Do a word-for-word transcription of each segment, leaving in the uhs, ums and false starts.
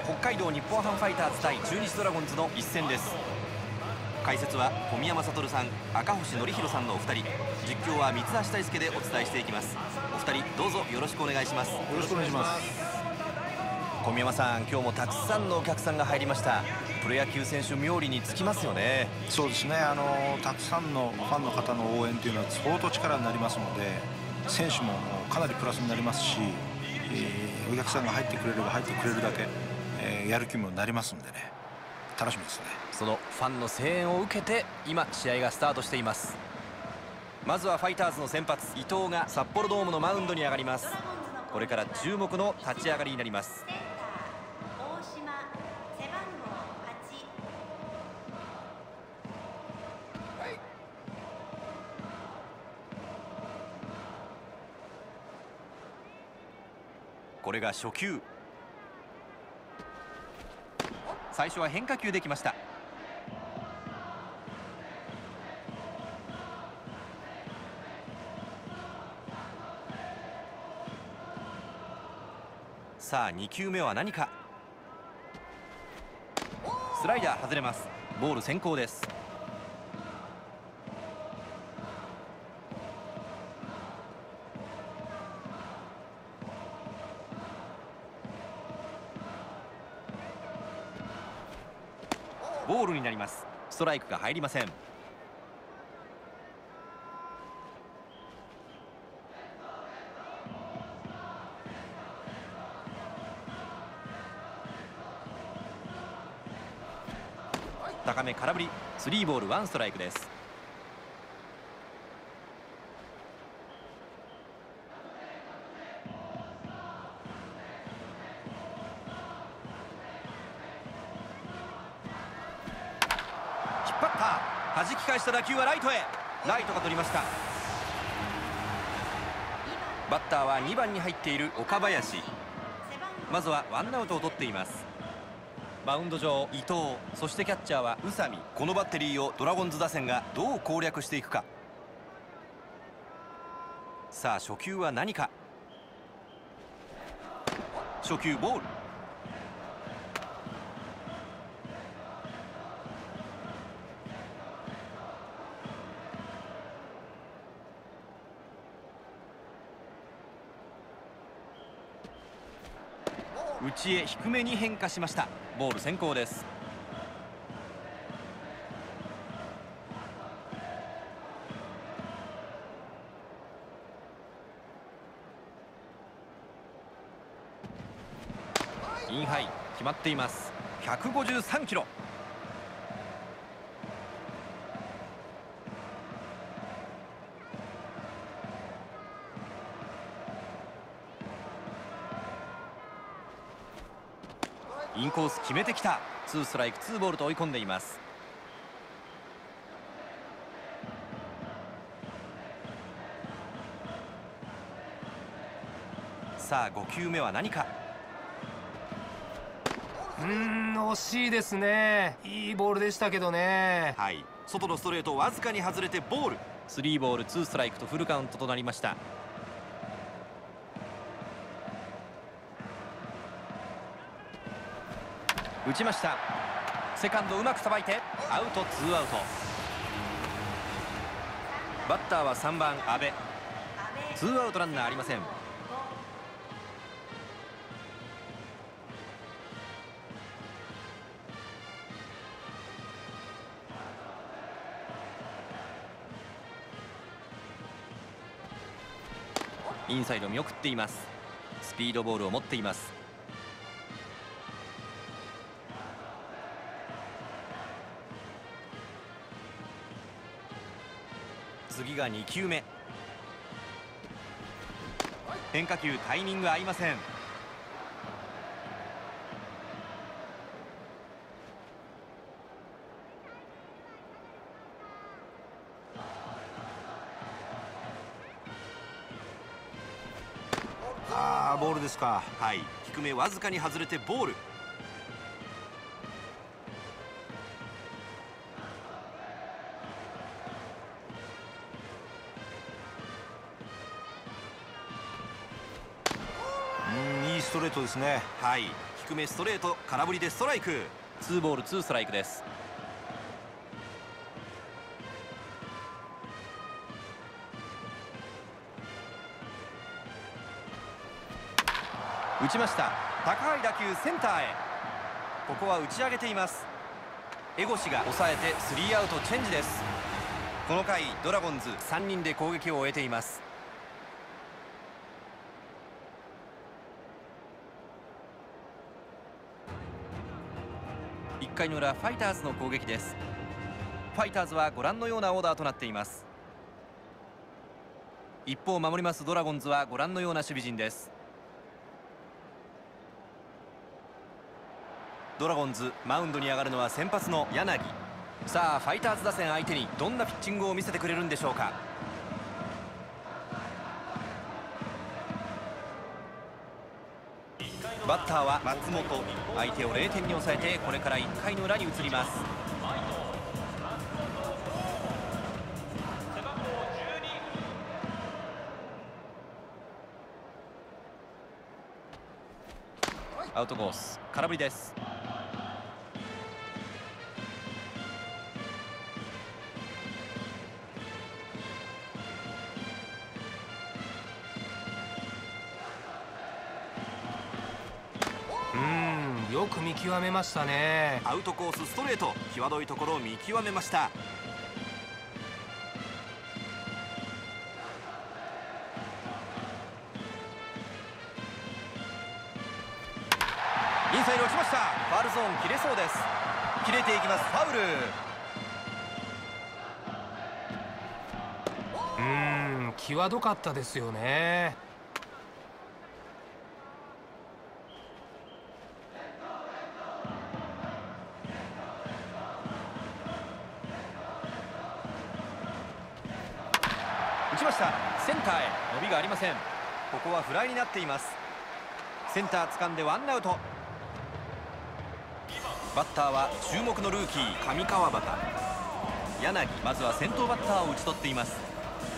北海道日本ハムファイターズ対中日ドラゴンズの一戦です。解説は小宮山悟さん、赤星憲弘さんのお二人、実況は三橋大輔でお伝えしていきます。お二人どうぞよろしくお願いします。よろしくお願いします。 小宮山さん、今日もたくさんのお客さんが入りました。プロ野球選手冥利につきますよね。 そうですね、あのたくさんのファンの方の応援というのは相当力になりますので、選手もかなりプラスになりますし、えー、お客さんが入ってくれれば入ってくれるだけ、えー、やる気もなりますんでね、楽しみですね。 そのファンの声援を受けて今試合がスタートしています。まずはファイターズの先発伊藤が札幌ドームのマウンドに上がります。これから注目の立ち上がりになります。これが初球。最初は変化球できました。さあに球目は何か。スライダー外れます。ボール先行です。ボールになります。ストライクが入りません。高め空振り、スリーボールワンストライクです。引っ張った。弾き返した打球はライトへ。ライトが取りました。バッターはにばんに入っている岡林。まずはワンアウトを取っています。マウンド上伊藤、そしてキャッチャーは宇佐美。このバッテリーをドラゴンズ打線がどう攻略していくか。さあ初球は何か。初球ボール。内へ低めに変化しました。ボール先行です。インハイ決まっています。ひゃくごじゅうさんキロ。インコース決めてきた。ツーストライクツーボールと追い込んでいます。さあご球目は何か。 うーん惜しいですね。いいボールでしたけどね。 はい、外のストレートわずかに外れてボール。スリーボールツーストライクとフルカウントとなりました。打ちました。セカンドうまくさばいてアウト。ツーアウト。バッターはさんばん阿部。ツーアウトランナーありません。インサイド見送っています。スピードボールを持っています。次がに球目。変化球タイミング合いません。 あーボールですか。 はい、低めわずかに外れてボール。 いいストレートですね。 はい、 低めストレート、空振りでストライク。ツーボールツーストライクです。打ちました。高い打球センターへ。ここは打ち上げています。江越が抑えてスリーアウトチェンジです。この回ドラゴンズさんにんで攻撃を終えています。いっかいの裏ファイターズの攻撃です。ファイターズはご覧のようなオーダーとなっています。一方守りますドラゴンズはご覧のような守備陣です。ドラゴンズマウンドに上がるのは先発の柳。さあファイターズ打線相手にどんなピッチングを見せてくれるんでしょうか。バッターは松本。相手をれいてんに抑えてこれからいっかいの裏に移ります。アウトコース空振りです。 よく見極めましたね。 アウトコースストレート、際どいところを見極めました。インサイド落ちました。ファウルゾーン切れそうです。切れていきます。ファウル。 うーん際どかったですよね。 打ちました。センターへ伸びがありません。ここはフライになっています。センター掴んでワンアウト。バッターは注目のルーキー上川畑。柳、まずは先頭バッターを打ち取っています。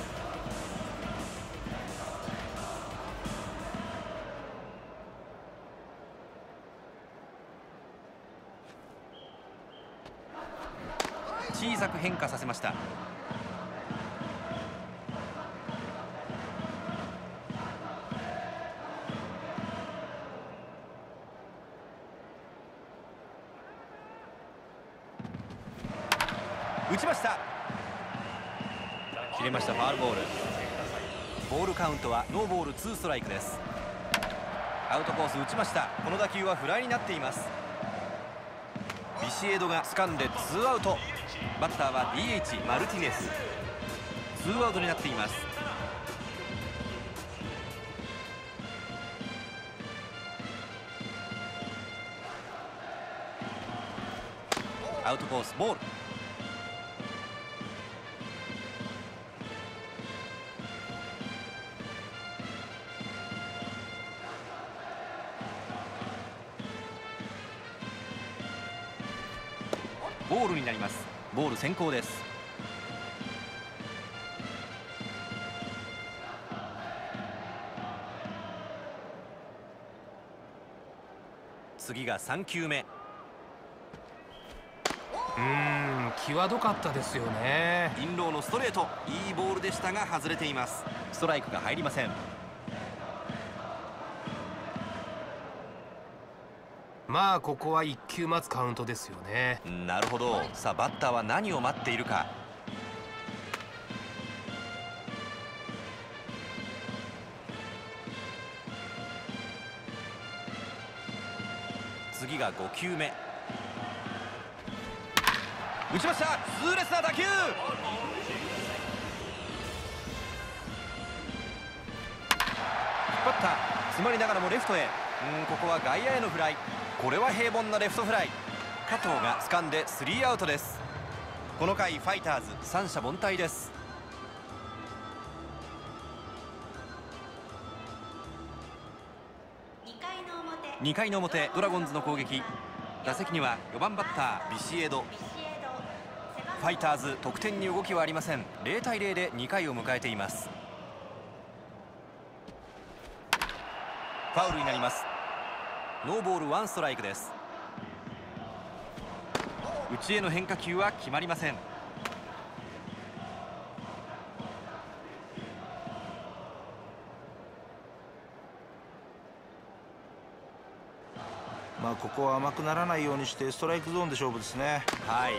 小さく変化させました。打ちました。切れました。ファウルボール。ボールカウントはノーボールツーストライクです。アウトコース打ちました。この打球はフライになっています。ビシエドが掴んでツーアウト。バッターは ディーエイチ マルティネス。ツーアウトになっています。アウトコースボール。ボールになります。ボール先行です。次がさんきゅうめ。 うーん際どかったですよね。 インローのストレート、いいボールでしたが外れています。ストライクが入りません。 まあここはいっきゅう待つカウントですよね。 なるほど。さあバッターは何を待っているか。次がごきゅうめ。打ちました。痛烈な打球。引っ張った。詰まりながらもレフトへ。うんここは外野へのフライ。これは平凡なレフトフライ。加藤が掴んでスリーアウトです。この回ファイターズ三者凡退です。にかいの表ドラゴンズの攻撃。打席にはよばんバッタービシエド。ファイターズ得点に動きはありません。ゼロたいゼロでにかいを迎えています。ファウルになります。 ノーボールワンストライクです。内への変化球は決まりません。 まあここは甘くならないようにしてストライクゾーンで勝負ですね。 はい。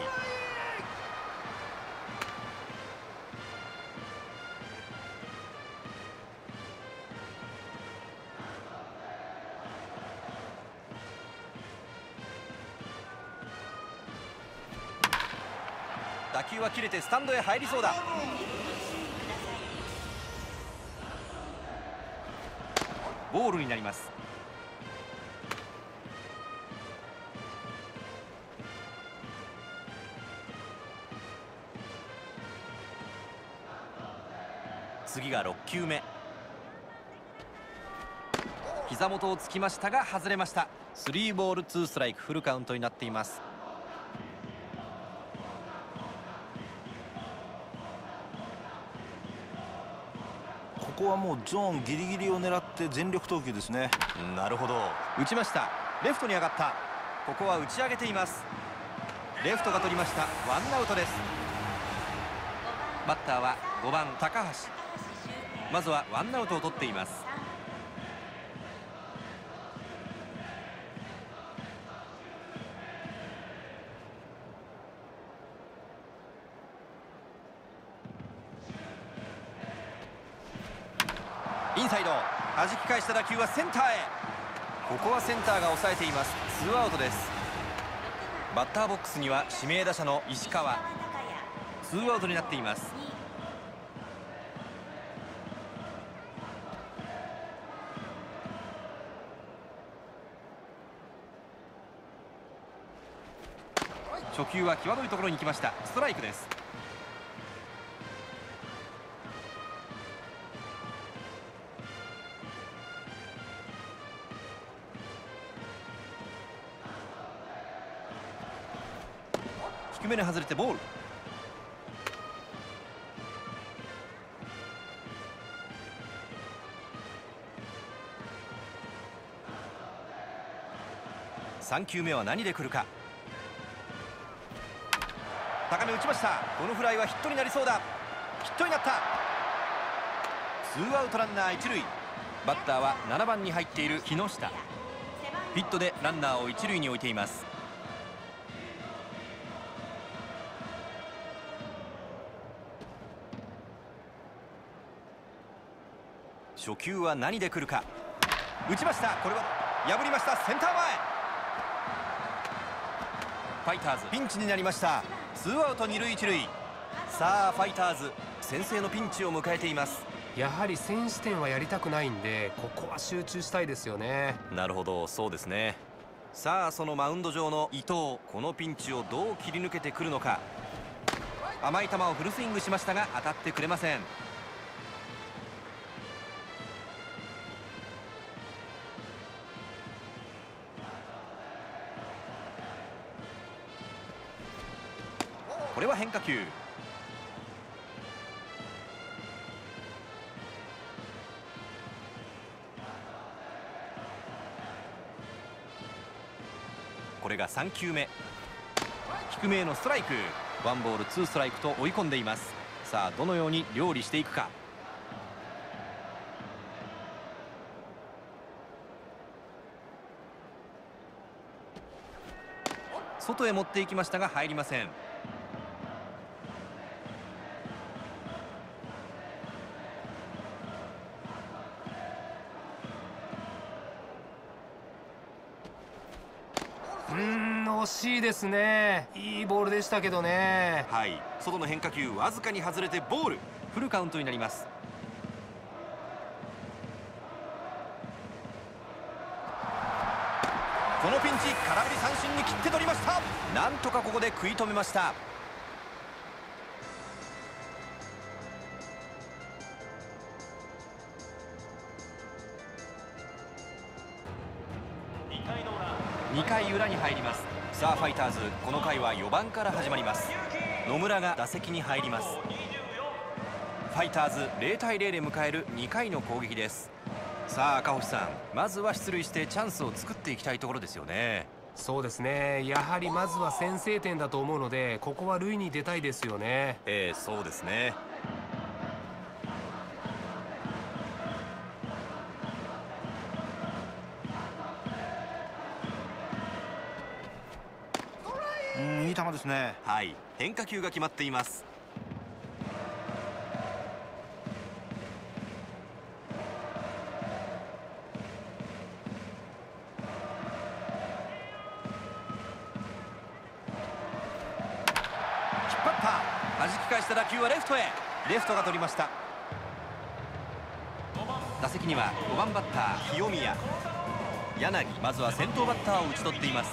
打球は切れてスタンドへ入りそうだ。ボールになります。次がろっきゅうめ。膝元をつきましたが外れました。スリーボールツーストライク、フルカウントになっています。 ここはもうゾーンギリギリを狙って全力投球ですね。 なるほど。打ちました。レフトに上がった。ここは打ち上げています。レフトが取りました。ワンアウトです。バッターはごばん高橋。まずはワンアウトを取っています。インサイド、弾き返した打球はセンターへ。ここはセンターが抑えています。ツーアウトです。バッターボックスには指名打者の石川。ツーアウトになっています。初球は際どいところに来ました。ストライクです。低めに外れてボール。さんきゅうめは何で来るか。高め打ちました。このフライはヒットになりそうだ。ヒットになった。ツーアウトランナー一塁。バッターはななばんに入っている木下。ヒットでランナーを一塁に置いています。初球は何で来るか。打ちました。これは破りました。センター前。ファイターズピンチになりました。ツーアウト二塁一塁。さあファイターズ先制のピンチを迎えています。 やはり先取点はやりたくないんで、ここは集中したいですよね。 なるほど、そうですね。さあそのマウンド上の伊藤、このピンチをどう切り抜けてくるのか。甘い球をフルスイングしましたが当たってくれません。これは変化球。これがさんきゅうめ。低めへのストライク。ワンボールツーストライクと追い込んでいます。さあどのように料理していくか。外へ持っていきましたが入りません。 うーん、惜しいですね。いいボールでしたけどね。 はい、外の変化球わずかに外れてボール。フルカウントになります。このピンチ、空振り三振に切って取りました。なんとかここで食い止めました。にかい裏に入ります。さあファイターズこの回はよばんから始まります。野村が打席に入ります。ファイターズゼロたいゼロで迎えるにかいの攻撃です。 さあ赤星さん、まずは出塁してチャンスを作っていきたいところですよね。 そうですね、やはりまずは先制点だと思うので、ここは塁に出たいですよね。 ええ、そうですね。 うん、いい球ですね。 はい、変化球が決まっています。引っ張った。弾き返した打球はレフトへ。レフトが取りました。打席にはごばんバッター清宮。柳、まずは先頭バッターを打ち取っています。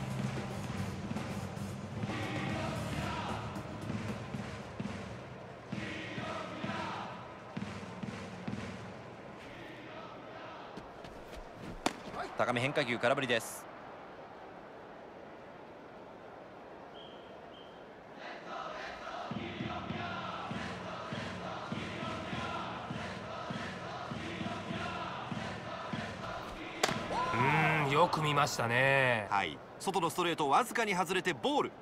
高め変化球、空振りです。 うーん、よく見ましたね。 はい、外のストレートわずかに外れてボール。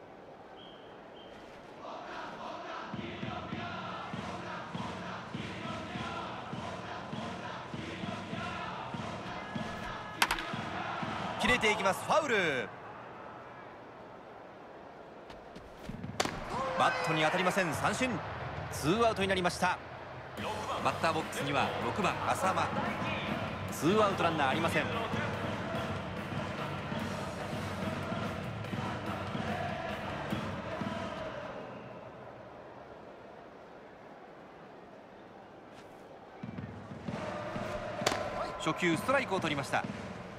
切れていきます。ファウル。バットに当たりません。三振。ツーアウトになりました。バッターボックスにはろくばん浅間。ツーアウトランナーありません。初球ストライクを取りました。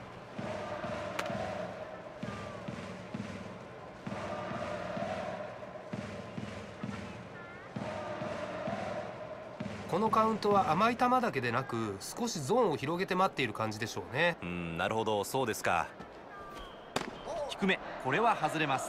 このカウントは甘い球だけでなく、少しゾーンを広げて待っている感じでしょうね。 うん、なるほど、そうですか。低め、これは外れます。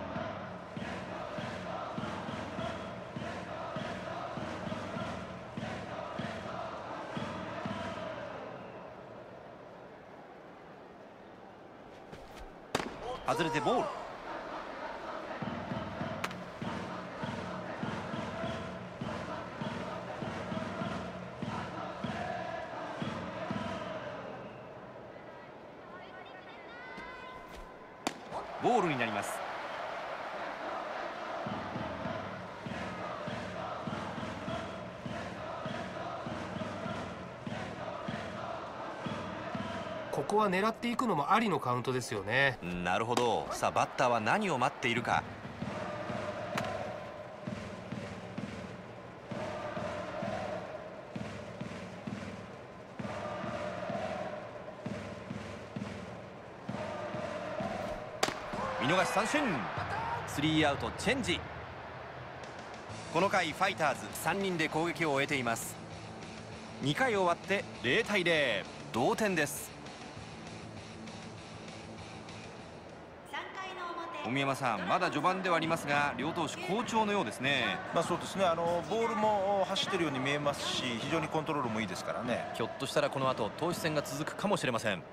外れてボール。ボールになります。 ここは狙っていくのもありのカウントですよね。 なるほど。さあバッターは何を待っているか。見逃し三振。スリーアウトチェンジ。この回ファイターズさんにんで攻撃を終えています。にかい終わってゼロたいゼロ、同点です。小山さん、まだ序盤ではありますが両投手好調のようですね。 まあそうですね、あのボールも走ってるように見えますし、非常にコントロールもいいですからね。 ひょっとしたらこの後投手戦が続くかもしれません。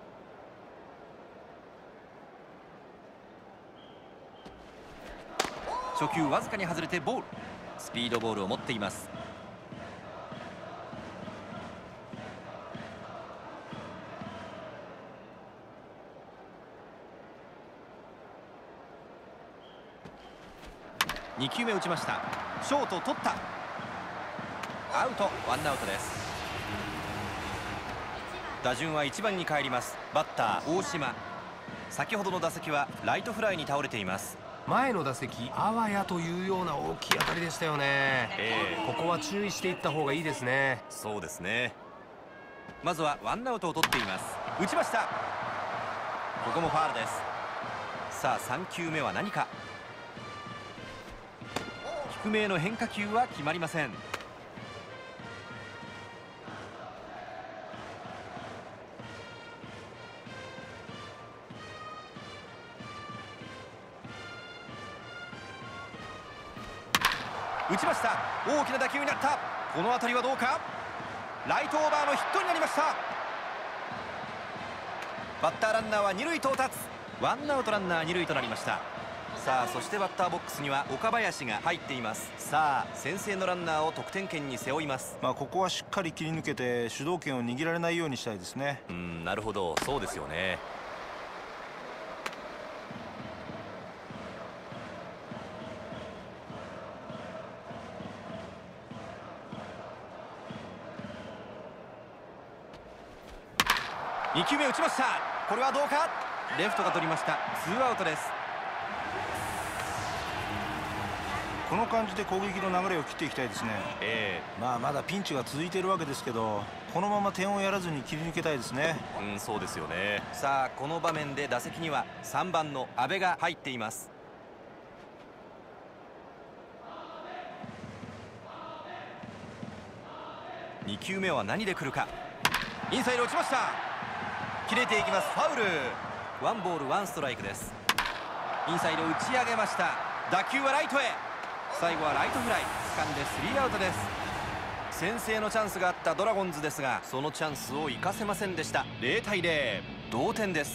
初球わずかに外れてボール。スピードボールを持っています。にきゅうめ打ちました。ショート取った。アウト。ワンアウトです。打順はいちばんに帰ります。バッター大島。先ほどの打席はライトフライに倒れています。 前の打席あわやというような大きい当たりでしたよね。 えー、 ここは注意していった方がいいですね。 そうですね。まずはワンアウトを取っています。打ちました。ここもファウルです。さあさんきゅうめは何か。低めへの変化球は決まりません。打ちました。大きな打球になった。この当たりはどうか。ライトオーバーのヒットになりました。 バッターランナーは二塁到達。ワンアウトランナー二塁となりました。さあそしてバッターボックスには岡林が入っています。さあ先制のランナーを得点圏に背負います。 まあここはしっかり切り抜けて主導権を握られないようにしたいですね。 うん、なるほど、そうですよね。に球目打ちました。これはどうか。レフトが取りました。ツーアウトです。 この感じで攻撃の流れを切っていきたいですね。 ええまあまだピンチが続いているわけですけど、このまま点をやらずに切り抜けたいですね。 うん、そうですよね。さあこの場面で打席にはさんばんの阿部が入っています。に球目は何で来るか。インサイド落ちました。切れていきます。ファウル。ワンボールワンストライクです。インサイド打ち上げました。打球はライトへ。最後はライトフライ。掴んでスリーアウトです。先制のチャンスがあったドラゴンズですが、そのチャンスを生かせませんでした。ゼロたいゼロ、同点です。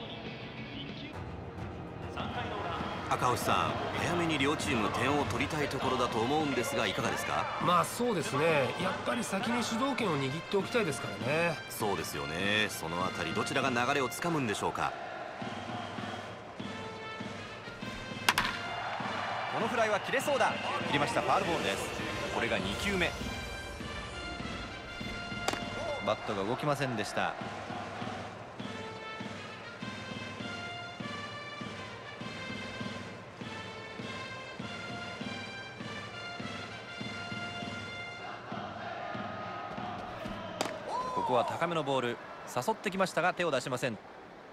赤星さん、早めに両チーム点を取りたいところだと思うんですが、いかがですか。 まあそうですね、やっぱり先に主導権を握っておきたいですからね。 そうですよね。そのあたりどちらが流れをつかむんでしょうか。このフライは切れそうだ。切りました。ファウルボールです。これがに球目。バットが動きませんでした。ここは高めのボール、誘ってきましたが手を出しません。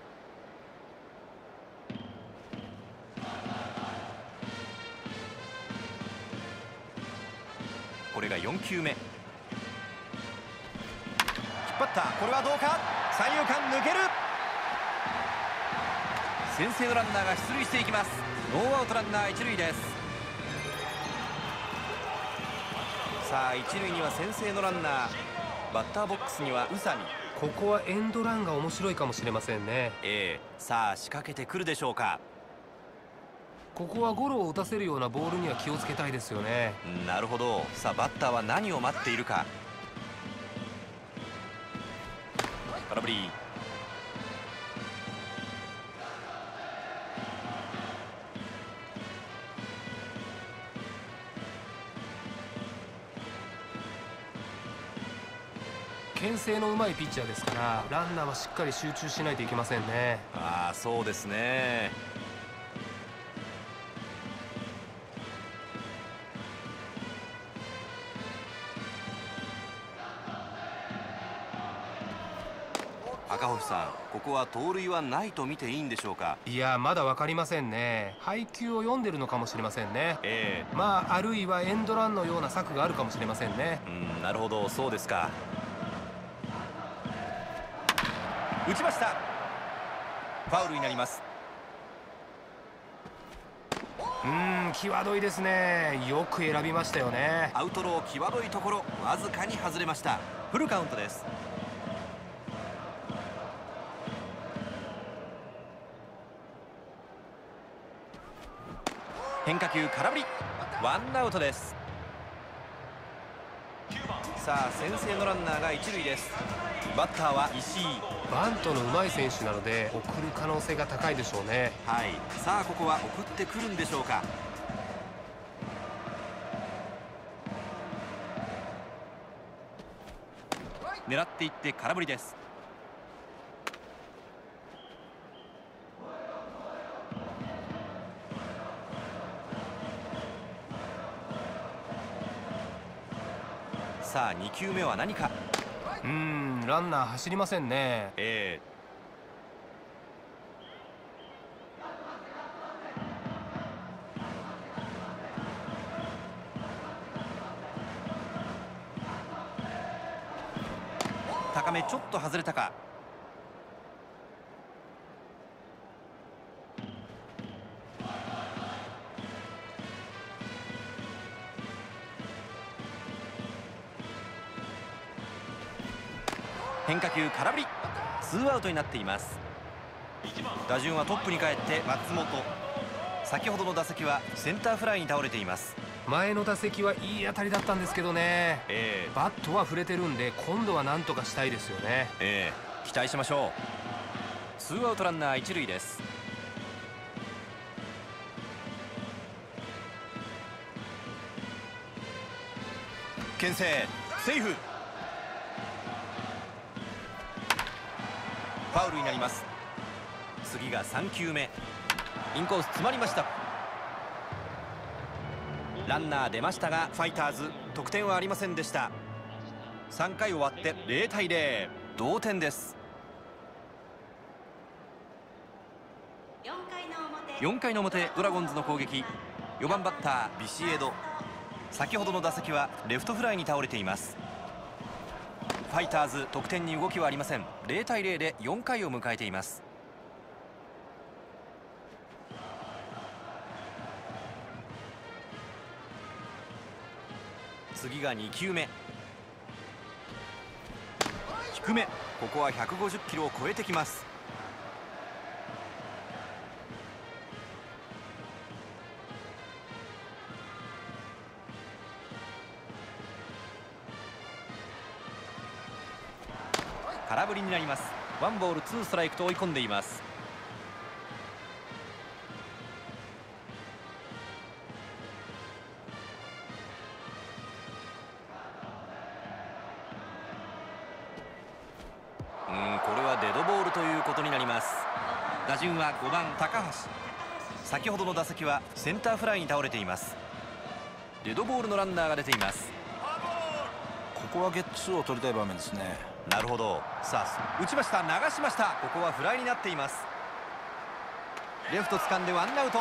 これがよん球目。引っ張った。これはどうか。三遊間抜ける。先制のランナーが出塁していきます。ノーアウトランナー一塁です。さあ一塁には先制のランナー、バッターボックスには宇佐美。 ここはエンドランが面白いかもしれませんね。 ええ、さあ仕掛けてくるでしょうか。 ここはゴロを打たせるようなボールには気をつけたいですよね。 なるほど。さあバッターは何を待っているか。空振り。 牽制のうまいピッチャーですから、ランナーはしっかり集中しないといけませんね。 ああ、そうですね。赤星さん、ここは盗塁はないと見ていいんでしょうか。 いや、まだ分かりませんね。配球を読んでるのかもしれませんね。 ええ、 まああるいはエンドランのような策があるかもしれませんね。 うん、なるほど、そうですか。打ちました。ファウルになります。 うーん、際どいですね。よく選びましたよね。 アウトロー際どいところ、わずかに外れました。フルカウントです。変化球空振り。ワンアウトです。さあ先制のランナーが一塁です。バッターは石井。 バントの上手い選手なので送る可能性が高いでしょうね。 はい、さあここは送ってくるんでしょうか。狙っていって空振りです。さあに球目は何か。 うーん、ランナー走りませんね。 ええ、高めちょっと外れたか。変化球空振り。ツーアウトになっています。 打順はトップに帰って松本。先ほどの打席はセンターフライに倒れています。 前の打席はいい当たりだったんですけどね、 えー、 バットは触れてるんで今度は何とかしたいですよね。 えー、期待しましょう。ツーアウトランナー一塁です。牽制セーフ。ファウルになります。次がさんきゅうめ。インコース詰まりました。ランナー出ましたがファイターズ得点はありませんでした。さんかい終わってゼロたいゼロ、同点です。よんかいの表ドラゴンズの攻撃。よばんバッタービシエド。先ほどの打席はレフトフライに倒れています。ファイターズ得点に動きはありません。ゼロたいゼロでよんかいを迎えています。次がにきゅうめ。低め。ここはひゃくごじゅっキロを超えてきます。空振りになります。ワンボールツーストライクと追い込んでいます。うん、これはデッドボールということになります。打順はごばん高橋。先ほどの打席はセンターフライに倒れています。デッドボールのランナーが出ています。 ここはゲッツーを取りたい場面ですね。 なるほど。さあ打ちました、流しました。ここはフライになっています。レフト掴んでワンアウト。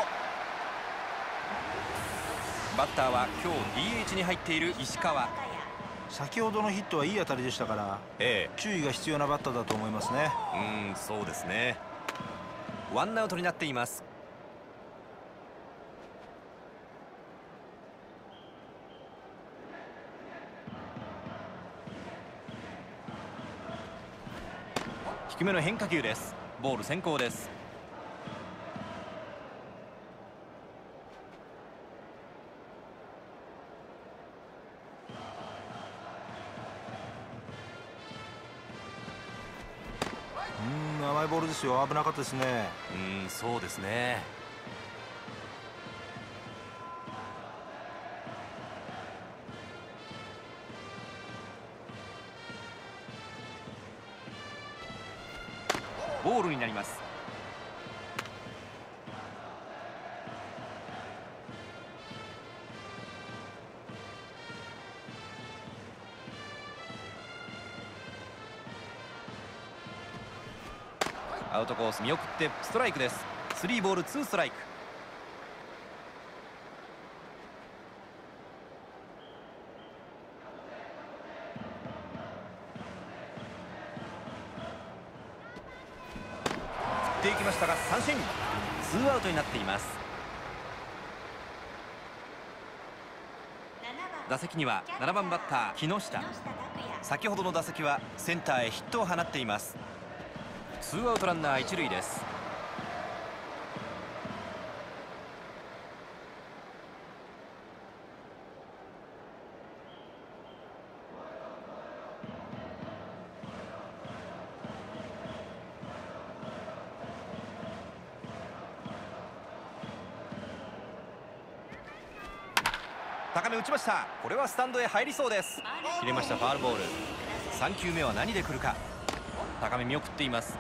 バッターは今日 ディーエイチ に入っている石川。 先ほどのヒットはいい当たりでしたから、ええ、注意が必要なバッターだと思いますね。 うん、そうですね。ワンアウトになっています。低めの変化球です。ボール先行です。 うん、甘いボールですよ。危なかったですね。 うん、そうですね。ボールになります。アウトコース見送ってストライクです。スリーボールツーストライク。振っていきましたが三振。ツーアウトになっています。打席にはななばんバッター木下。先ほどの打席はセンターへヒットを放っています。ツーアウトランナー一塁です。高め打ちました。これはスタンドへ入りそうです。切れました。ファウルボール。さんきゅうめは何で来るか。高め見送っています。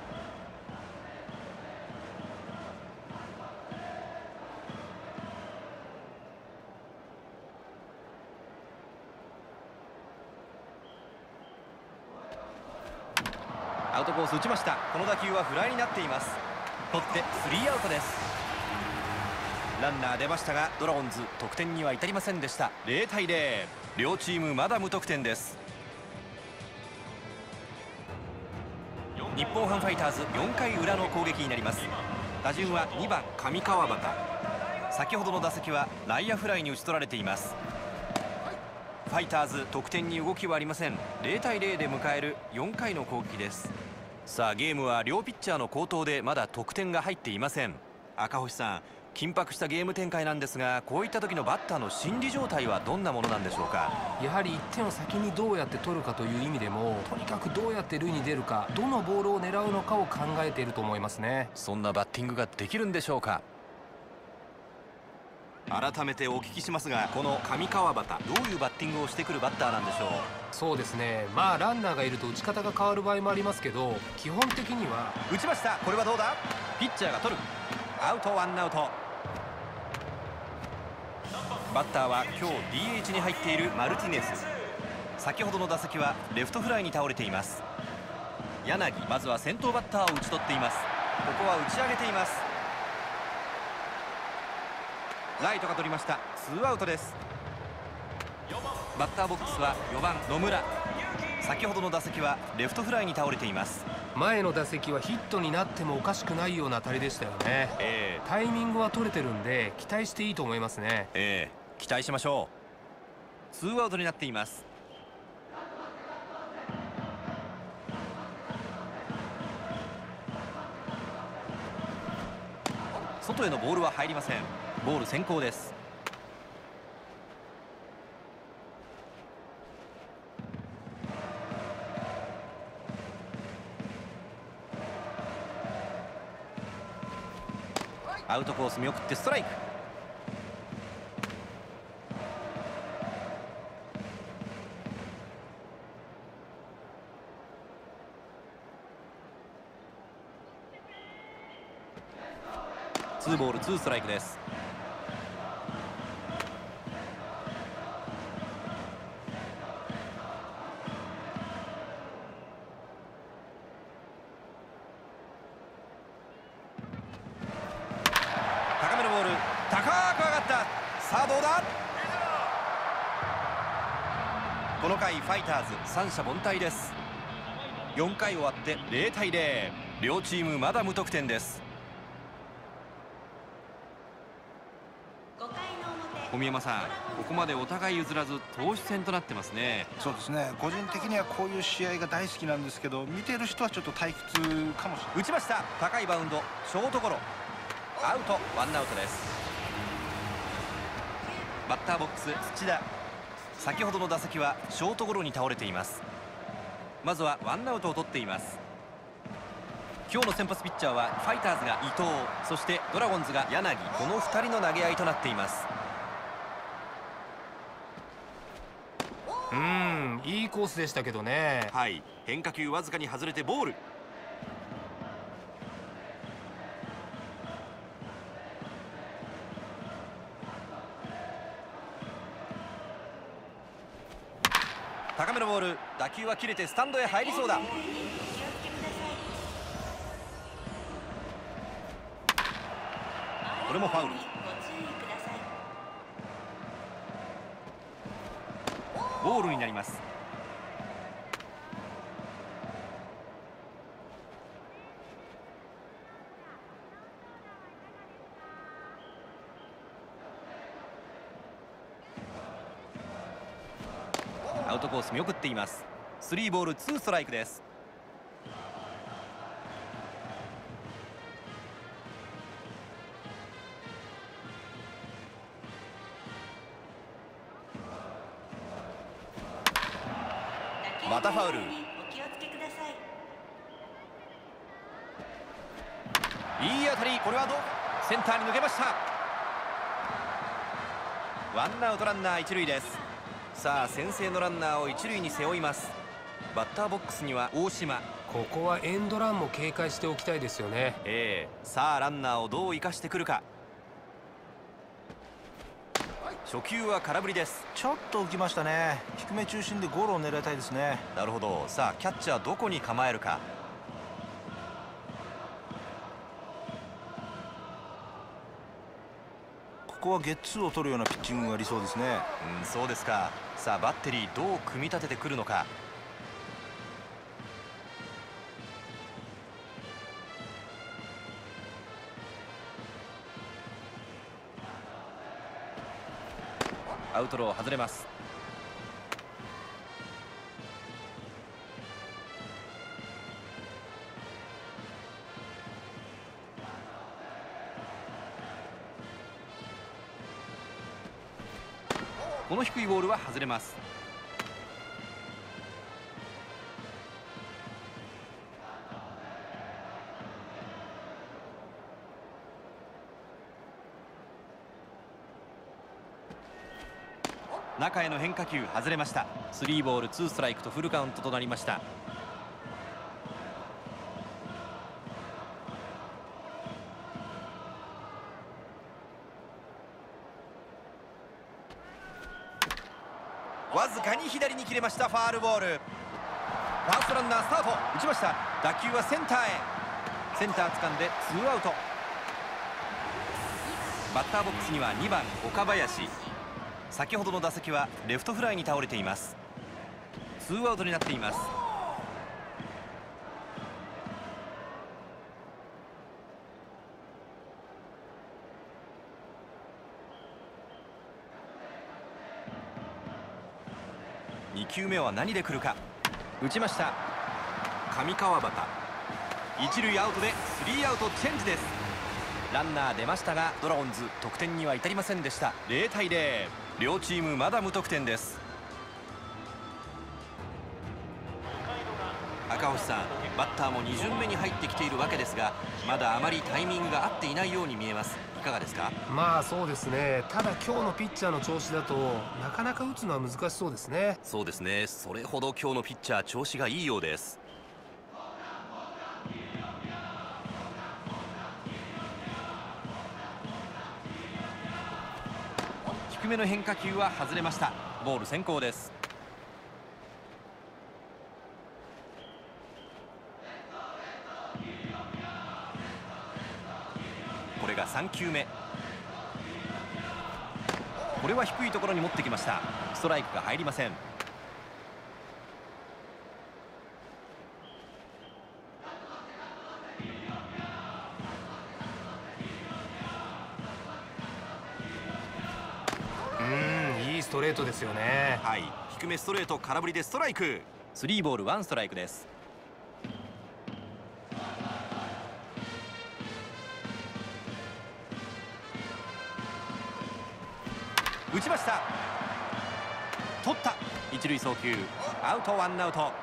アウトコース打ちました。この打球はフライになっています。取ってスリーアウトです。ランナー出ましたがドラゴンズ得点には至りませんでした。ゼロたいゼロ。両チームまだ無得点です。日本ハムファイターズよんかい裏の攻撃になります。打順はにばん上川端。先ほどの打席は内野フライに打ち取られています。ファイターズ得点に動きはありません。ゼロたいゼロで迎えるよんかいの攻撃です。 さあゲームは両ピッチャーの好投でまだ得点が入っていません。赤星さん、緊迫したゲーム展開なんですが、こういった時のバッターの心理状態はどんなものなんでしょうか。 やはりいってんを先にどうやって取るかという意味でも、とにかくどうやって塁に出るか、どのボールを狙うのかを考えていると思いますね。 そんなバッティングができるんでしょうか。改めてお聞きしますが、この上川端、どういうバッティングをしてくるバッターなんでしょう。 そうですね、まあランナーがいると打ち方が変わる場合もありますけど、基本的には打ちました。これはどうだ。ピッチャーが取る。アウト、ワンアウト。バッターは今日 ディーエイチ に入っているマルティネス。先ほどの打席はレフトフライに倒れています。柳、まずは先頭バッターを打ち取っています。ここは打ち上げています。ライトが取りました。ツーアウトです。バッターボックスはよばん野村。先ほどの打席はレフトフライに倒れています。 前の打席はヒットになってもおかしくないような当たりでしたよね。 えー、 タイミングは取れてるんで期待していいと思いますね。 えー、期待しましょう。ツーアウトになっています。外へのボールは入りません。ボール先行です。アウトコース見送ってストライク。ツーボールツーストライクです。高めのボール、高く上がった。さあどうだ。この回ファイターズ三者凡退です。よんかい終わってゼロたいゼロ。両チームまだ無得点です。小宮山さん、ここまでお互い譲らず投手戦となってますね。 そうですね、個人的にはこういう試合が大好きなんですけど、見てる人はちょっと退屈かもしれない。 打ちました。高いバウンド、ショートゴロ。アウト、ワンアウトです。バッターボックス土田。先ほどの打席はショートゴロに倒れています。まずはワンアウトを取っています。今日の先発ピッチャーはファイターズが伊藤、そしてドラゴンズが柳、このふたりの投げ合いとなっています。 うーん、いいコースでしたけどね。 はい、変化球わずかに外れてボール。高めのボール、打球は切れてスタンドへ入りそうだ。これもファウル。ボールになります。アウトコース見送っています。スリーボールツーストライクです。またファウル。いい当たり。これはどう。センターに抜けました。ワンアウトランナー一塁です。さあ先制のランナーを一塁に背負います。バッターボックスには大島。 ここはエンドランも警戒しておきたいですよね。 ええ、さあランナーをどう生かしてくるか。初球は空振りです。 ちょっと浮きましたね。低め中心でゴロを狙いたいですね。 なるほど。さあキャッチャーどこに構えるか。 ここはゲッツーを取るようなピッチングが理想ですね。 うん、そうですか。さあバッテリーどう組み立ててくるのか。アウトロー外れます。 この低いボールは外れます。中への変化球外れました。スリーボールツーストライクとフルカウントとなりました。わずかに左に切れました。ファールボール。ファーストランナースタート。打ちました。打球はセンターへ。センター掴んでツーアウト。バッターボックスにはにばん岡林。先ほどの打席はレフトフライに倒れています。ツーアウトになっています。に球目は何で来るか。打ちました。上川端。一塁アウトでスリーアウトチェンジです。ランナー出ましたがドラゴンズ得点には至りませんでした。ゼロたいゼロ。両チームまだ無得点です。赤星さん、バッターもに巡目に入ってきているわけですが、まだあまりタイミングが合っていないように見えます。いかがですか？ まあそうですね。ただ今日のピッチャーの調子だとなかなか打つのは難しそうですね。 そうですね。それほど今日のピッチャー調子がいいようです。低めの変化球は外れました。ボール先行です。これがさん球目。これは低いところに持ってきました。ストライクが入りません。 うーん、いいストレートですよね。 はい、低めストレート、空振りでストライク。スリーボールワンストライクです。打ちました。取った。一塁送球。アウト、ワンアウト。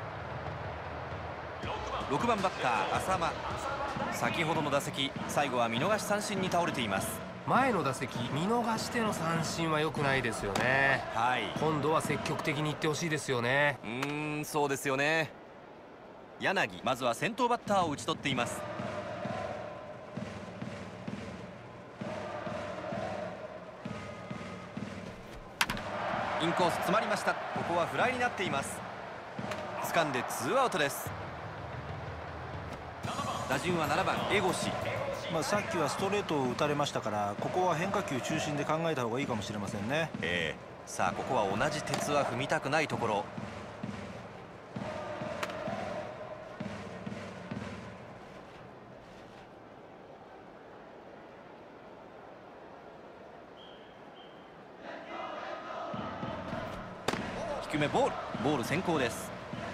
ろくばんバッター浅間。先ほどの打席、最後は見逃し三振に倒れています。 前の打席見逃しての三振は良くないですよね。 はい、 今度は積極的にいってほしいですよね。 うーん、そうですよね。柳、まずは先頭バッターを打ち取っています。インコース詰まりました。ここはフライになっています。掴んでツーアウトです。打順はななばん江越。 まあ、さっきはストレートを打たれましたから、ここは変化球中心で考えた方がいいかもしれませんね。 えー、さあここは同じ鉄は踏みたくないところ。低めボール。ボール先行です。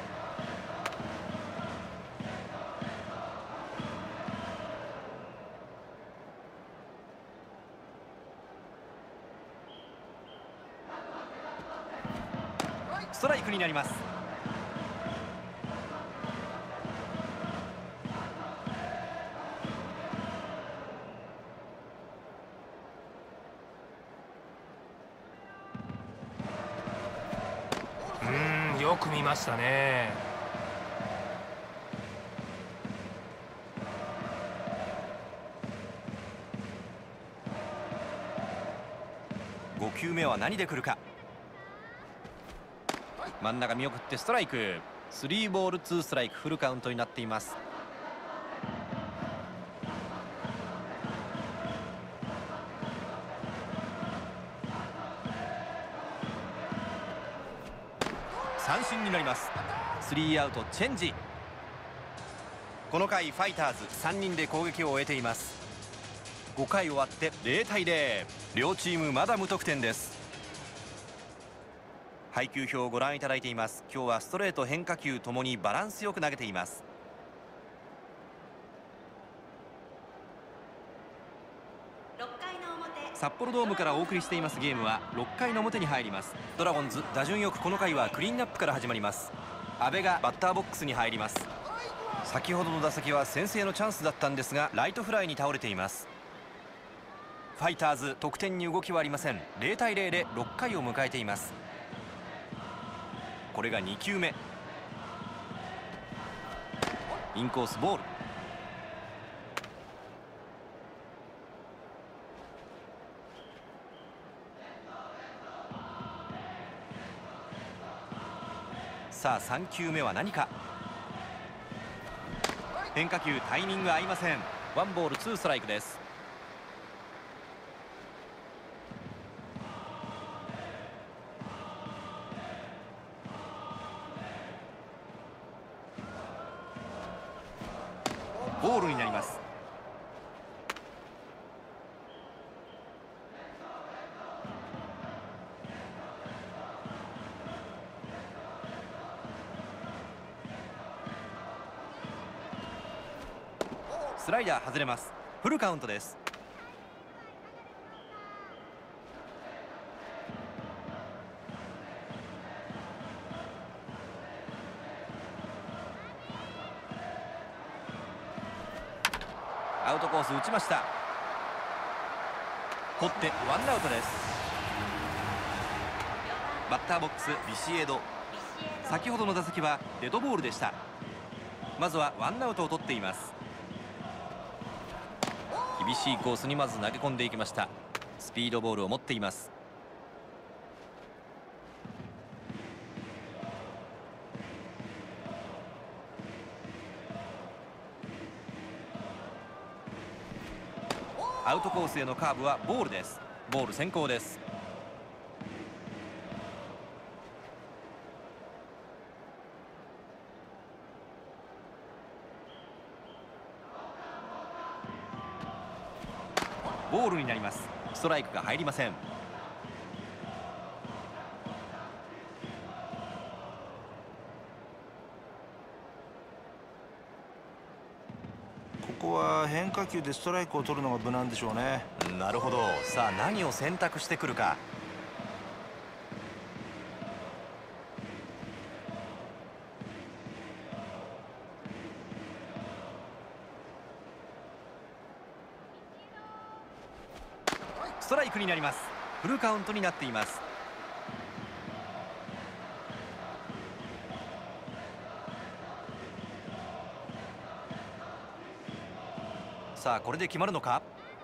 ストライクになります。 うーん、よく見ましたね。 ご球目は何で来るか。真ん中見送ってストライク。スリーボールツーストライク、フルカウントになっています。三振になります。スリーアウトチェンジ。この回ファイターズさんにんで攻撃を終えています。ごかい終わってゼロたいゼロ。両チームまだ無得点です。配球表をご覧いただいています。今日はストレート変化球ともにバランスよく投げています。 ろっかいの表札幌ドームからお送りしていますゲームはろっかいの表に入ります。ドラゴンズ打順よくこの回はクリーンアップから始まります。阿部がバッターボックスに入ります。先ほどの打席は先制のチャンスだったんですがライトフライに倒れています。ファイターズ得点に動きはありません。ゼロたいゼロでろっかいを迎えています。これがにきゅうめ、インコースボール。さあさんきゅうめは何か。変化球タイミング合いません。ワンボールツーストライクです。ボールになります。スライダー外れます。フルカウントです。アウトコース打ちました。取ってワンアウトです。バッターボックスビシエド、先ほどの打席はデッドボールでした。まずはワンアウトを取っています。厳しいコースにまず投げ込んでいきました。スピードボールを持っています。アウトコースへのカーブはボールです。ボール先行です。ボールになります。ストライクが入りません。 ここは変化球でストライクを取るのが無難でしょうね。 なるほど。さあ何を選択してくるか。ストライクになります。フルカウントになっています。さあこれで決まるのか。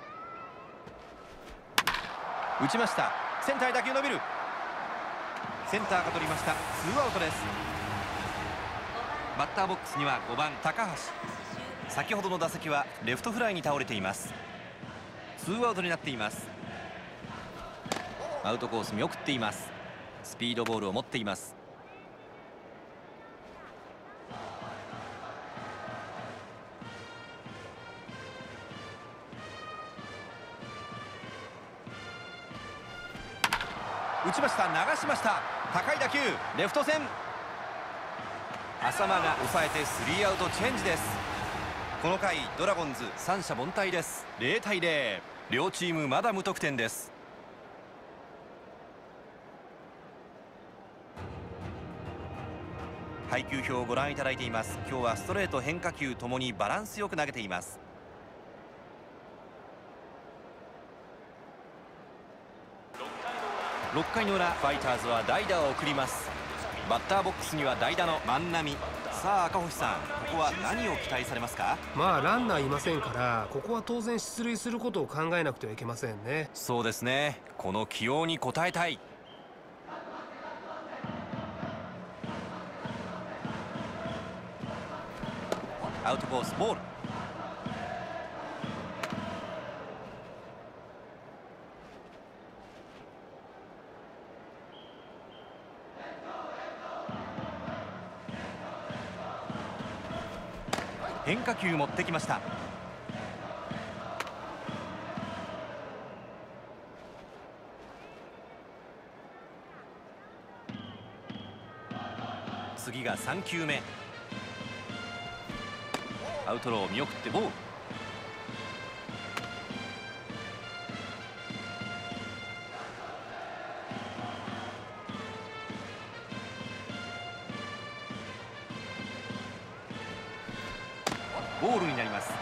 打ちました。センターへ打球伸びる。センターが取りました。ツーアウトです。バッターボックスにはごばん高橋。先ほどの打席はレフトフライに倒れています。ツーアウトになっています。アウトコース見送っています。スピードボールを持っています。打ちました。流しました。高い打球レフト線。浅間が抑えてスリーアウトチェンジです。この回ドラゴンズ三者凡退です。ゼロたいゼロ、両チームまだ無得点です。配球表をご覧いただいています。今日はストレート変化球ともにバランスよく投げています。ろっかいの裏、ファイターズは代打を送ります。バッターボックスには代打の万波。さあ赤星さん、ここは何を期待されますか。 まあランナーいませんから、ここは当然出塁することを考えなくてはいけませんね。 そうですね。この起用に応えたい。アウトコースボール。変化球持ってきました。次がさんきゅうめ。アウトローを見送ってボール。 ボールになります。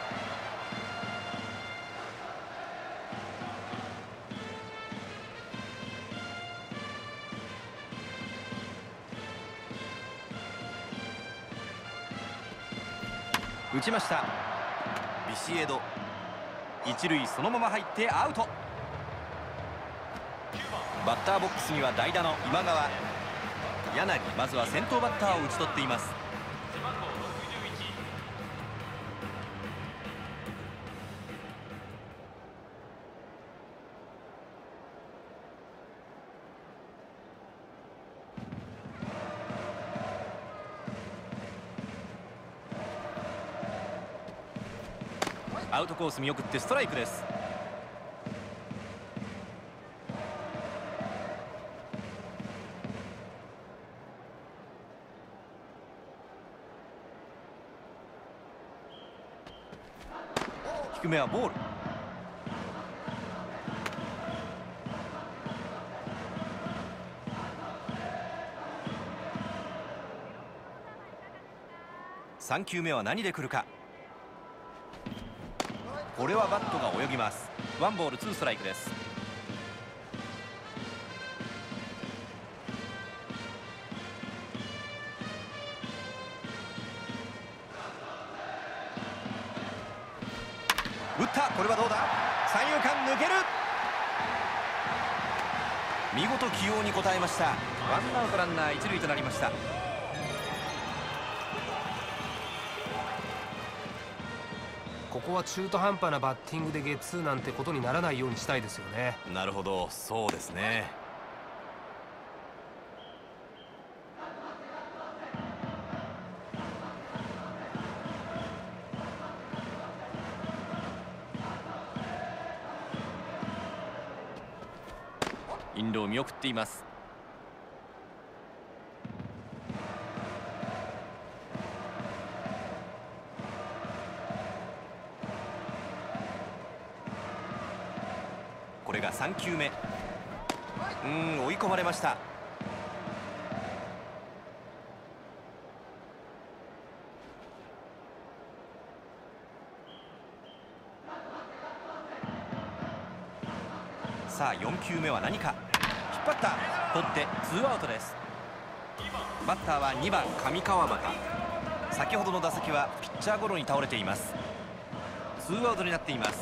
打ちました。ビシエド、一塁そのまま入ってアウト。バッターボックスには代打の今川。柳、まずは先頭バッターを打ち取っています。アウトコース見送ってストライクです。低めはボール。さん球目は何で来るか。これはバットが泳ぎます。ワンボールツーストライクです。打った。これはどうだ。三遊間抜ける。見事起用に応えました。ワンアウトランナー一塁となりました。 ここは中途半端なバッティングでゲッツーなんてことにならないようにしたいですよね。 なるほど、そうですね。インロー見送っています。これがさん球目。うーん、追い込まれました。さあよん球目は何か。引っ張った。取ってツーアウトです。バッターはにばん上川端。先ほどの打席はピッチャーゴロに倒れています。ツーアウトになっています。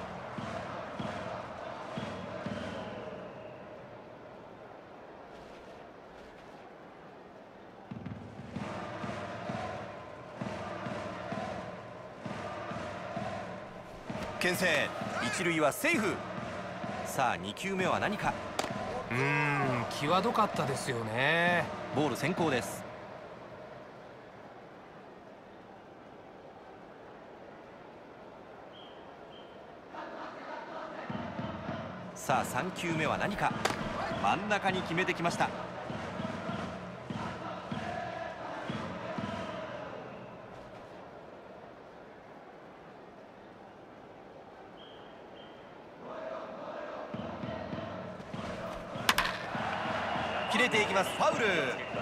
牽制。一塁はセーフ。さあに球目は何か。 うーん、際どかったですよね。 ボール先行です。さあさん球目は何か。真ん中に決めてきました。切れていきます。ファウル。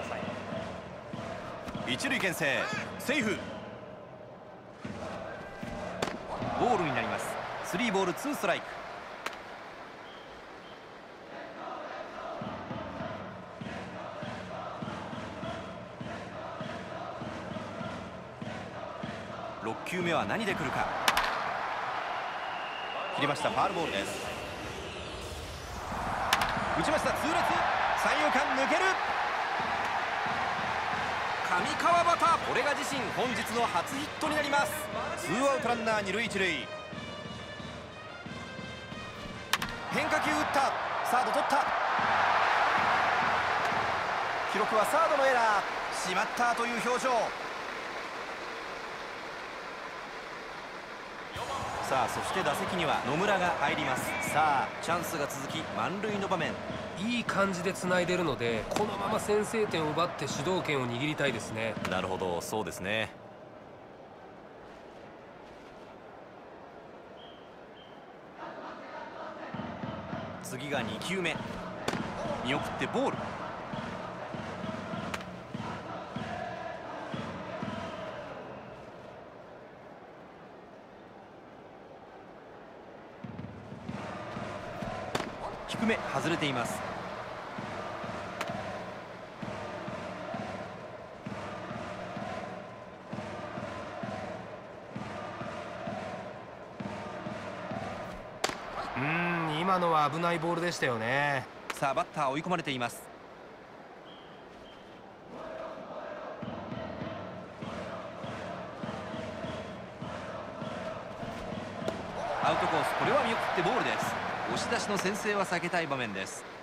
一塁牽制。セーフ。ボールになります。スリーボールツーストライク。ろっ球目は何で来るか。切りました。ファウルボールです。打ちました。痛烈。三遊間抜ける。上川端、これが自身本日の初ヒットになります。ツーアウトランナー二塁一塁。変化球打った。サード取った。記録はサードのエラー。しまったという表情。さあそして打席には野村が入ります。さあチャンスが続き満塁の場面。 いい感じでつないでるので、このまま先制点を奪って主導権を握りたいですね。 なるほど、そうですね。次がに球目。見送ってボール。 低め外れています。 うーん、今のは危ないボールでしたよね。 さあバッター追い込まれています。アウトコース、これは見送ってボールです。押し出しの先制は避けたい場面です。しっ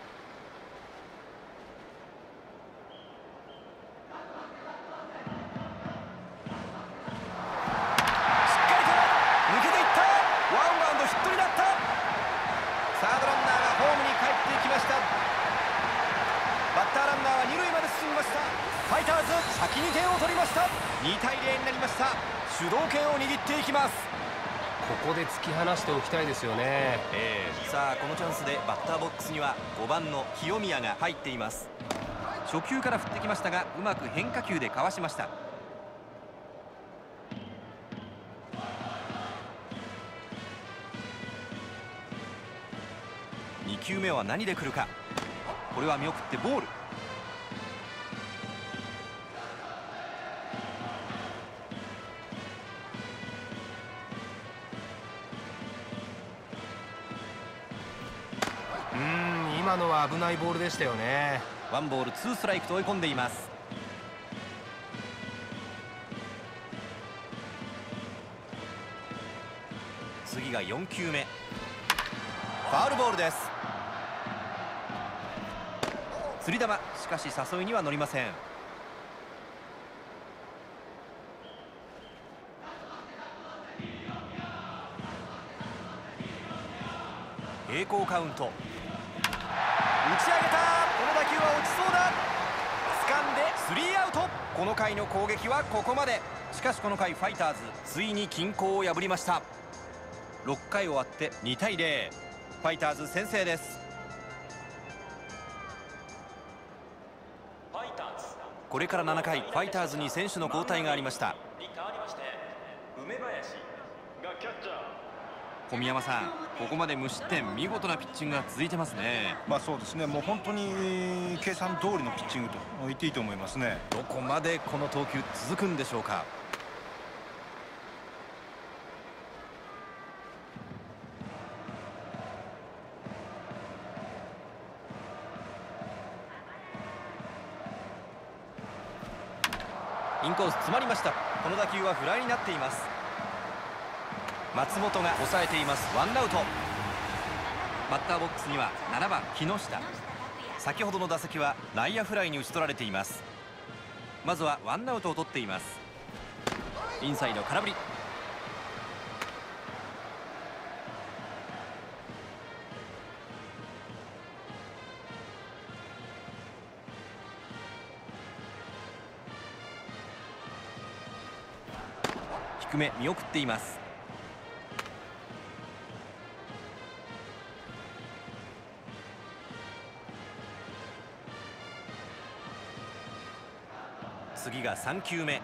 かりと抜けていった。ワンバウンドヒットになった。サードランナーがホームに帰ってきました。バッターランナーは二塁まで進みました。ファイターズ先に点を取りました。にたいゼロになりました。主導権を握っていきます。 ここで突き放しておきたいですよね。 えー、さあこのチャンスでバッターボックスにはごばんの清宮が入っています。初球から振ってきましたがうまく変化球でかわしました。にきゅうめは何で来るか。これは見送ってボール。 うーん、今のは危ないボールでしたよね。 ワンボールツーストライクと追い込んでいます。次がよんきゅうめ。ファウルボールです。釣り球、しかし誘いには乗りません。平行カウント。打ち上げた。この打球は落ちそうだ。掴んでスリーアウト。この回の攻撃はここまで。しかしこの回ファイターズついに均衡を破りました。ろっかい終わってにたいゼロ。ファイターズ先制です。これからななかい、ファイターズに選手の交代がありました。小宮山さん、ここまで無失点、見事なピッチングが続いてますね。 まあそうですね、もう本当に計算通りのピッチングと言っていいと思いますね。 どこまでこの投球続くんでしょうか。インコース詰まりました。この打球はフライになっています。松本が抑えています。ワンアウト。バッターボックスにはななばん木下。先ほどの打席は内野フライに打ち取られています。まずはワンアウトを取っています。インサイド空振り。低め見送っています。次がさんきゅうめ。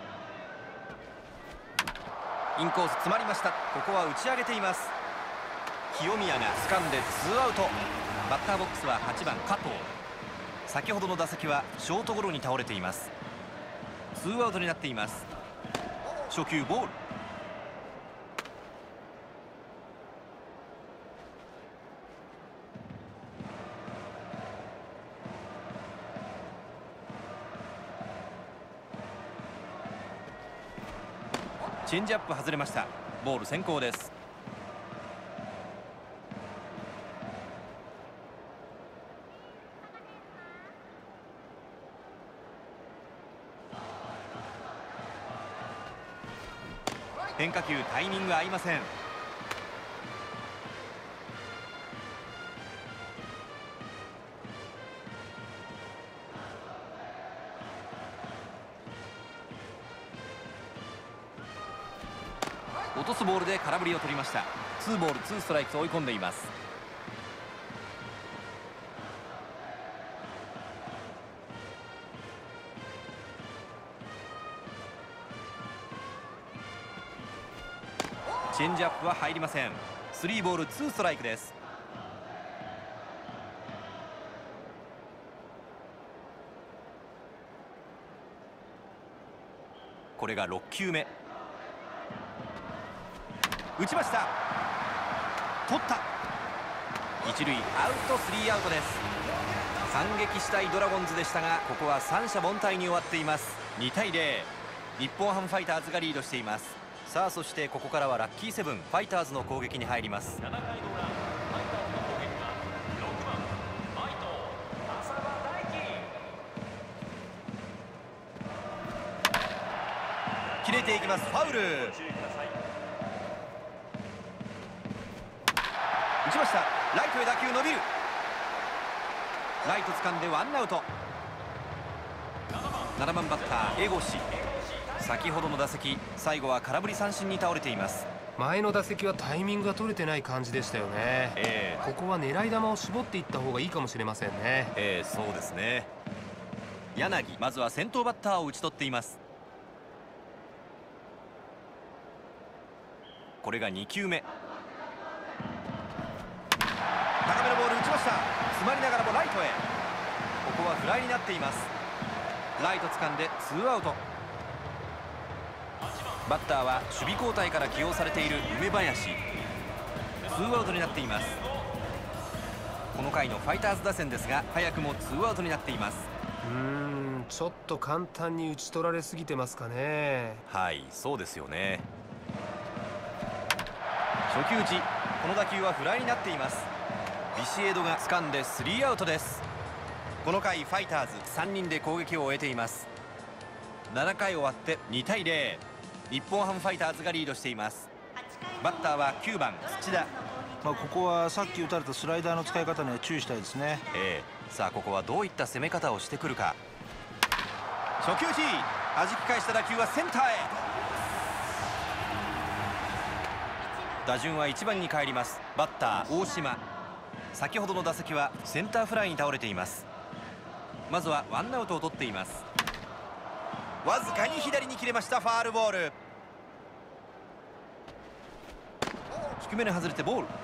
インコース詰まりました。ここは打ち上げています。清宮が掴んでツーアウト。バッターボックスははちばん加藤。先ほどの打席はショートゴロに倒れています。ツーアウトになっています。初球ボール。チェンジアップ外れました。ボール先行です。変化球タイミング合いません。落とすボールで空振りを取りました。ツーボールツーストライクと追い込んでいます。チェンジアップは入りません。スリーボールツーストライクです。 これがろっきゅうめ。打ちました。取った。一塁アウト、スリーアウトです。反撃したいドラゴンズでしたが、ここは三者凡退に終わっています。にたいぜろ、日本ハムファイターズがリードしています。さあ、そしてここからはラッキーセブンファイターズの攻撃に入ります。切れていきます。ファウル。打ちました。ライトへ打球伸びる。ライト掴んでワンアウト。ななばんバッター江越、先ほどの打席最後は空振り三振に倒れています。 前の打席はタイミングが取れてない感じでしたよね、えー、ここは狙い球を絞っていった方がいいかもしれませんね。 えー、そうですね。柳、まずは先頭バッターを打ち取っています。これがにきゅうめ。高めのボール打ちました。詰まりながらもライトへ。ここはフライになっています。ライト掴んでツーアウト。バッターは守備交代から起用されている梅林。ツーアウトになっています。この回のファイターズ打線ですが、早くもツーアウトになっています。 うーん、ちょっと簡単に打ち取られすぎてますかね。 はい、そうですよね。初球打ち、この打球はフライになっています。ビシエドが掴んでスリーアウトです。この回ファイターズさんにんで攻撃を終えています。ななかい終わってにたいぜろ、日本ハムファイターズがリードしています。バッターはきゅうばん土田。 まあここはさっき打たれたスライダーの使い方には注意したいですね。 ええ、さあここはどういった攻め方をしてくるか。初球打ち、弾き返した打球はセンターへ。打順はいちばんに帰ります。バッター大島。先ほどの打席はセンターフライに倒れています。まずはワンアウトを取っています。わずかに左に切れました。ファールボール。低めに外れてボール。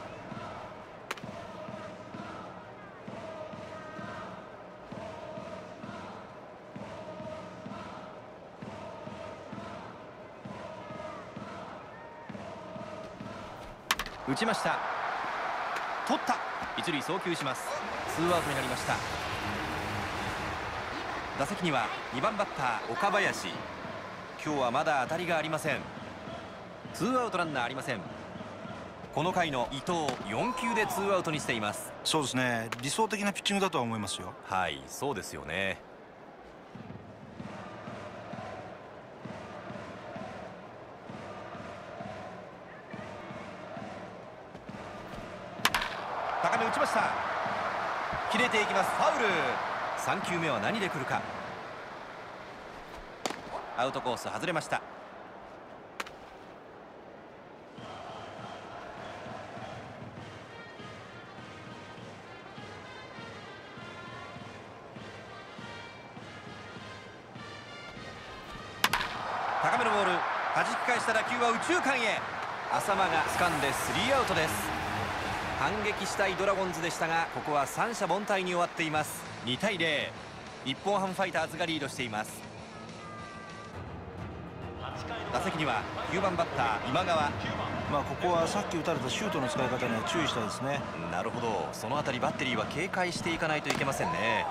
打ちました。取った。一塁送球します。ツーアウトになりました。打席にはにばんバッター岡林。今日はまだ当たりがありません。ツーアウトランナーありません。この回の伊藤よんきゅうでツーアウトにしています。 そうですね、理想的なピッチングだとは思いますよ。 はい、そうですよね。高め打ちました。切れていきます。ファウル。さんきゅうめは何で来るか。アウトコース外れました。高めのボール、弾き返した打球は右中間へ。浅間が掴んでスリーアウトです。反撃したいドラゴンズでしたが、ここは三者凡退に終わっています。にたいぜろ、日本ハムファイターズがリードしています。打席にはきゅうばんバッター今川。 まあここはさっき打たれたシュートの使い方には注意したいですね。 なるほど、そのあたりバッテリーは警戒していかないといけませんね。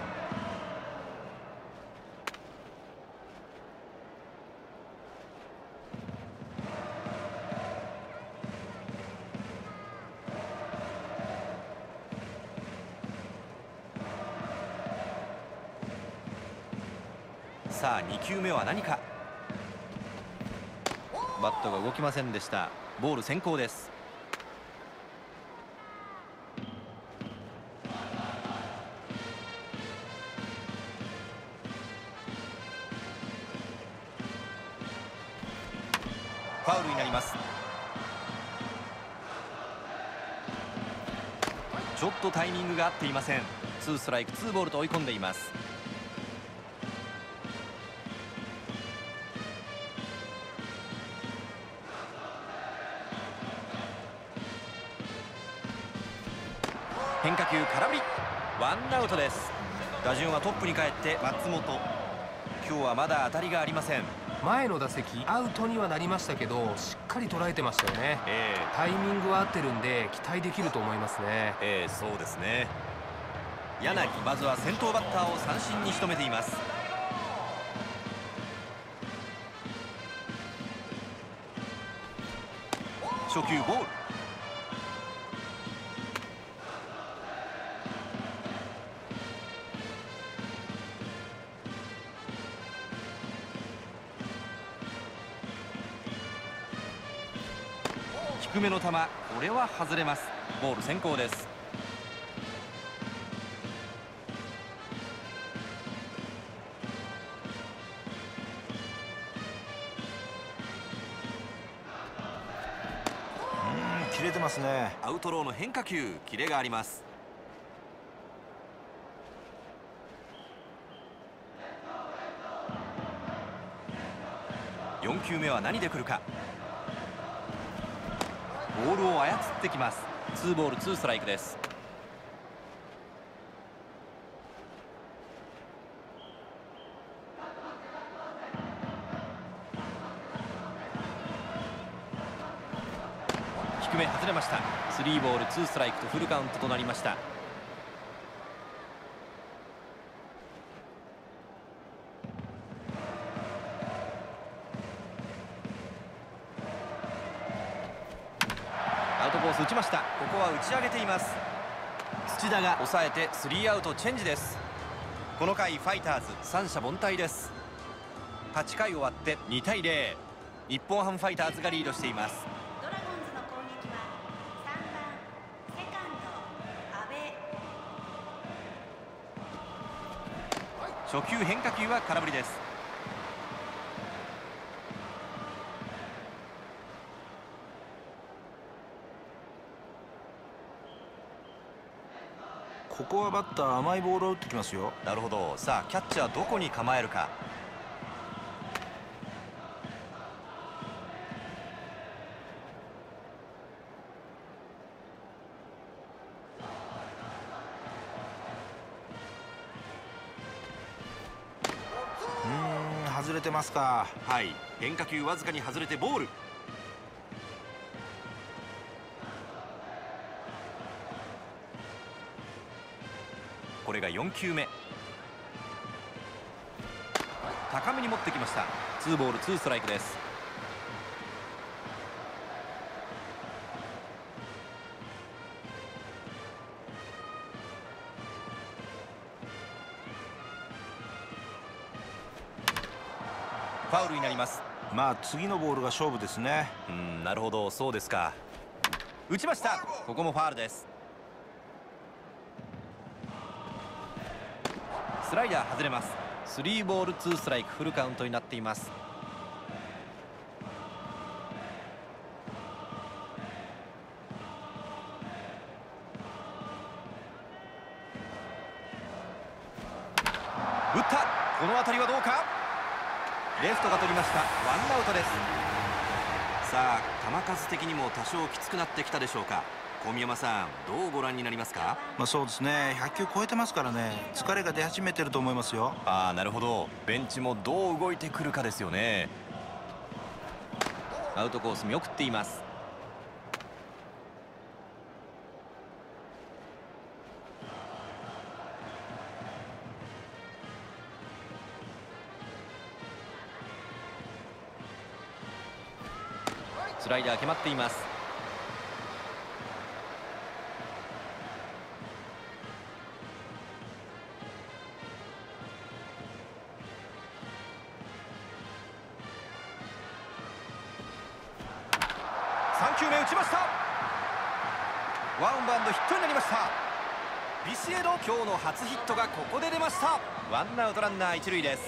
さあにきゅうめは何か。バットが動きませんでした。ボール先行です。ファウルになります。ちょっとタイミングが合っていません。ツーストライクツーボールと追い込んでいます。変化球空振り。ワンアウトです。打順はトップに帰って松本。今日はまだ当たりがありません。 前の打席アウトにはなりましたけど、しっかり捉えてましたよね。 えー、 タイミングは合ってるんで期待できると思いますね。 えー、そうですね。柳、まずは先頭バッターを三振に仕留めています。初球ボール。低めの球、これは外れます。ボール先行です。 うん、切れてますね。 アウトローの変化球、キレがあります。よん球目は何で来るか。ボールを操ってきます。ツーボールツーストライクです。低め外れました。スリーボールツーストライクとフルカウントとなりました。アウトコース打ちました。ここは打ち上げています。土田が抑えてスリーアウトチェンジです。この回ファイターズ三者凡退です。はちかい終わってにたいゼロ、日本ハムファイターズがリードしています。 ドラゴンズの攻撃はさんばんセカンド阿部。 初球変化球は空振りです。 ここはバッター甘いボールを打ってきますよ。 なるほど。さあキャッチャーどこに構えるか。 うーん、外れてますか。 はい、変化球わずかに外れてボール。これがよん球目。高めに持ってきました。ツーボールツーストライクです。ファウルになります。 まあ次のボールが勝負ですね。 うん、なるほど、そうですか。打ちました。ここもファウルです。スライダー外れます。スリーボールツーストライク、フルカウントになっています。打った。この当たりはどうか。レフトが取りました。ワンアウトです。さあ球数的にも多少きつくなってきたでしょうか。小宮山さん、どうご覧になりますか。 まあそうですね、ひゃっきゅう超えてますからね、疲れが出始めてると思いますよ。 ああ、なるほど。ベンチもどう動いてくるかですよね。アウトコース見送っています。スライダー決まっています。さん球目打ちました。ワンバウンドヒットになりました。ビシエド、今日の初ヒットがここで出ました。ワンアウトランナー一塁です。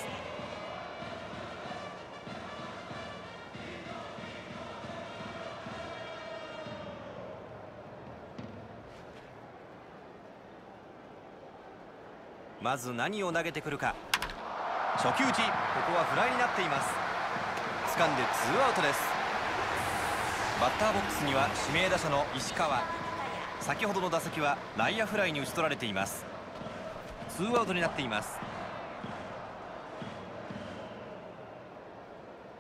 まず何を投げてくるか。初球打ち、ここはフライになっています。掴んでツーアウトです。バッターボックスには指名打者の石川。先ほどの打席は内野フライに打ち取られています。ツーアウトになっています。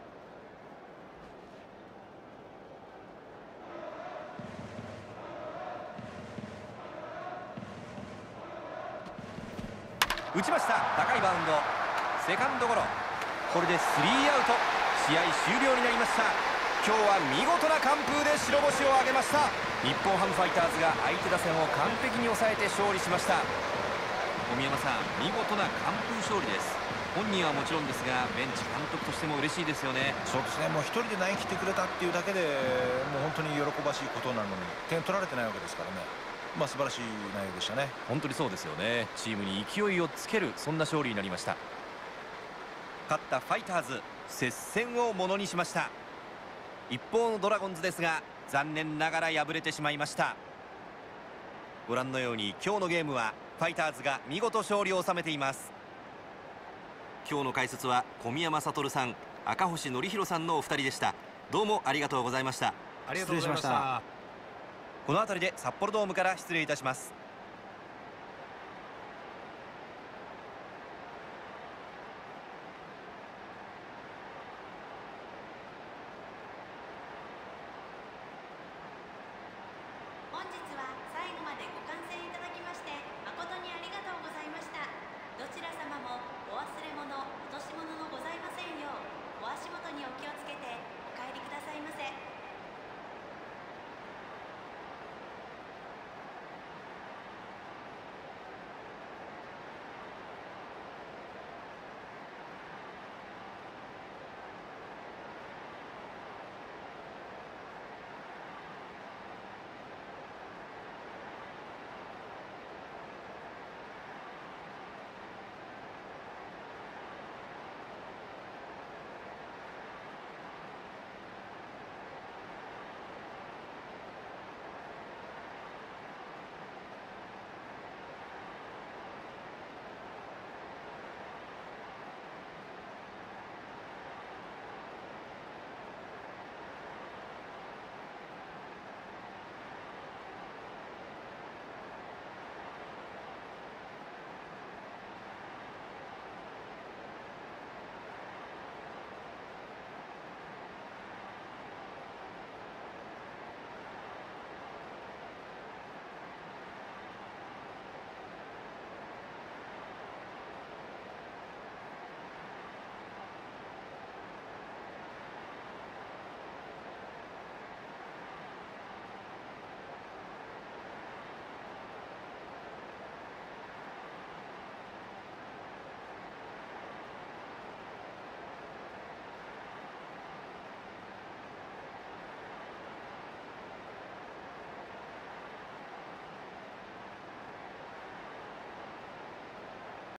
打ちました。高いバウンド、セカンドゴロ。これでスリーアウト、試合終了になりました。今日は見事な完封で白星を挙げました。日本ハムファイターズが相手打線を完璧に抑えて勝利しました。小宮山さん、見事な完封勝利です。本人はもちろんですが、ベンチ監督としても嬉しいですよね。 そうですね、もう一人で投げ切ってくれたっていうだけでもう本当に喜ばしいことなのに、点取られてないわけですからね。まあ素晴らしい内容でしたね。 本当にそうですよね。チームに勢いをつける、そんな勝利になりました。勝ったファイターズ、接戦をものにしました。一方のドラゴンズですが、残念ながら敗れてしまいました。ご覧のように今日のゲームはファイターズが見事勝利を収めています。今日の解説は小宮山悟さん、赤星憲弘さんのお二人でした。どうもありがとうございました。 ありがとうございました。 この辺りで札幌ドームから失礼いたします。